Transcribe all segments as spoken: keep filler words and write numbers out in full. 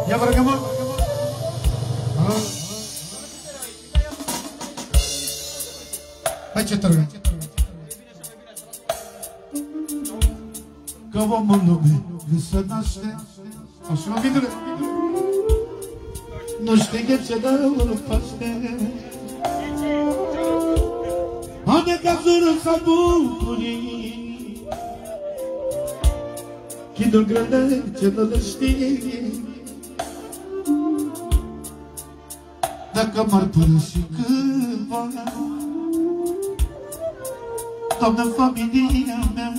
Ia vă rugăm, mă! Hai ce te rugăm! Că omul lumii se naște. Așa, vidule! Nu știe ce dă un paște. Ane cazuri s-a bucurii. Chidul grele ce nu le știi. Dacă m-ar părăsi cândva, Doamne, familia mea,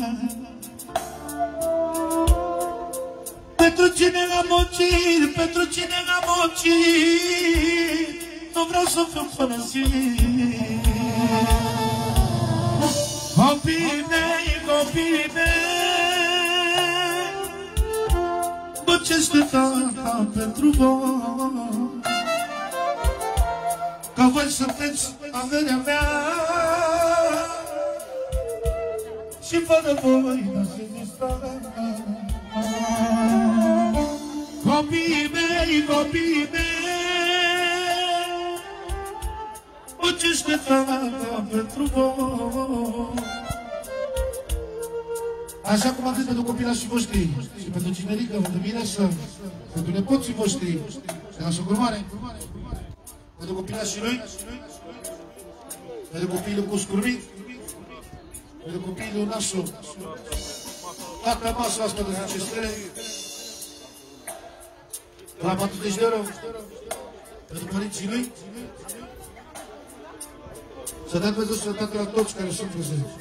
pentru cine am muncit, pentru cine am muncit, nu vreau să fiu părăsit. Copiii mei, copiii mei, băcește tata pentru voi, că voi sunteți averea mea și fără voi n-aș exista. Copiii mei, copiii mei, băcește tata pentru voi. Așa cum am zis pentru copilașii voștri și pentru cinerică, pentru mireșă, pentru nepoții voștri, de la șocuri mare, pentru copilașii lui, pentru copiii cu scurmit, pentru copiii lui nașul, tata masă asta de zece stele, la patruzeci de euro, pentru părinții lui, să dați Dumnezeu sănătate la toți care sunt prezenți.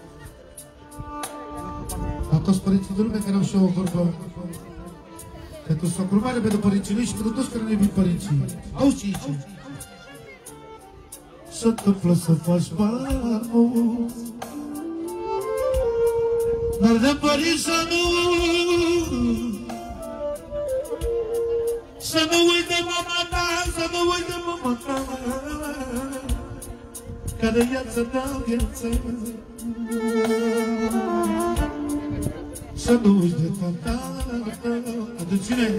La toți părinții de lume care au și o vorbă. Pentru socru mare, pentru părinții lui și pentru toți care ne iubim părinții. Auzi ce zice? Se întâmplă să faci bani mulți, dar de părinți să nu, să nu uite mama ta, să nu uite mama ta, care viață dă viață. Să nu uiți de tata. Atențiune!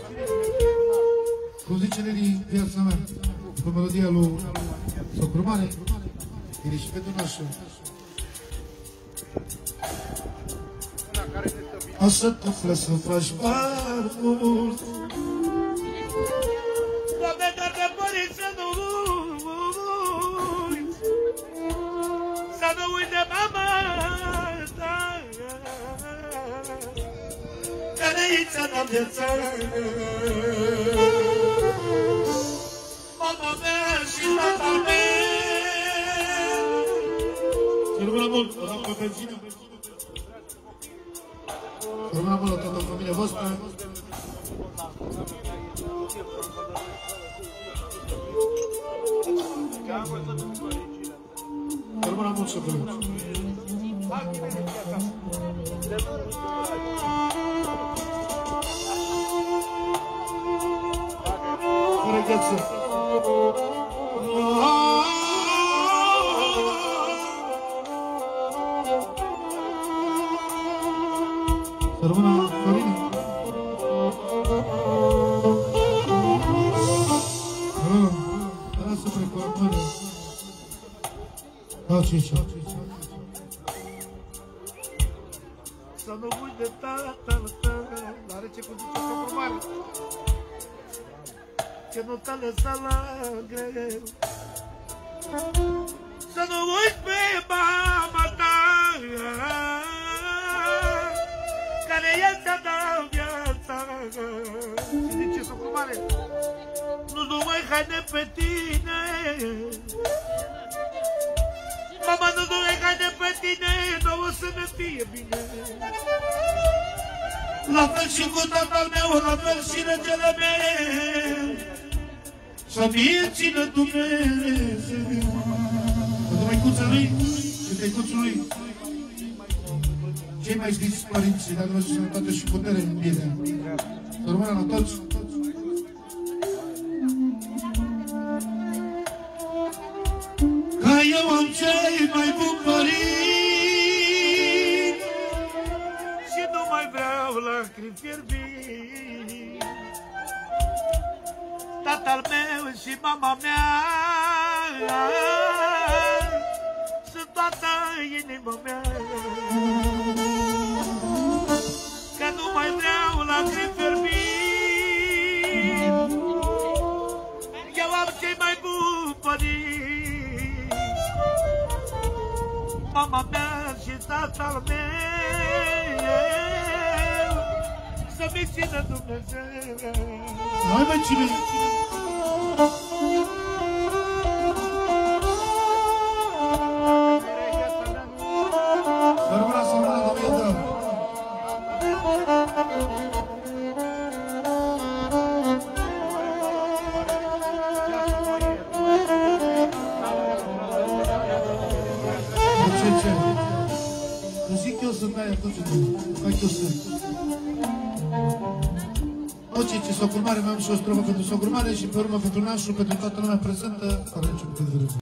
Cum zice Neri, viața mea, cu melodia lui socru mare, e și pentru nașul. O să te fără să faci bani mulți, Doamne, dar de părinți să nu uiți, să nu uiți de mama ta, care i ți-a dat viața. Mama mea și tata mea. Să rămână mult, o dăm pe benzină. Să rămână mult la toată familia voastră. Să rămână mult și pe mult. Fără gheață. Să rămână Florin. Lasă precoapare. Alcici. Să nu uiți de tatăl tău, are ce conduce socru mare, că nu te-a lăsat la greu. Să nu uiți pe mama ta, care ea ți-a dat viața. Și de ce socru mare? Nu numai haine pe tine, mama, nu numai haine pe tine, nouă să ne fie bine. La fel și cu tatăl meu, la fel și regele meu, să fie țină Dumnezeu. Pentru măicuța lui și tăicuțul lui, cei mai știți părinții, dar Dumnezeu sănătate și putere în bine. Să rămână la toți. Că eu am cei mai buni părinți și nu mai vreau lacrimi fierbinți. tatăl meu și mama mea sunt toată inima mea. Că nu mai vreau lacrimi fermini, eu am cei mai buni părinți, mama mea și tatăl meu, să-mi țină Dumnezeu. Hai mă, cine? Bărbara să rămână dovedă. Ce, ce? Că zic eu sunt aia, tot ce fac eu sunt. Oce, ce socurmare, mai am și o strofă pentru socurmare și pe urmă pentru nașul, pentru toată lumea prezentă, care începe de vreme.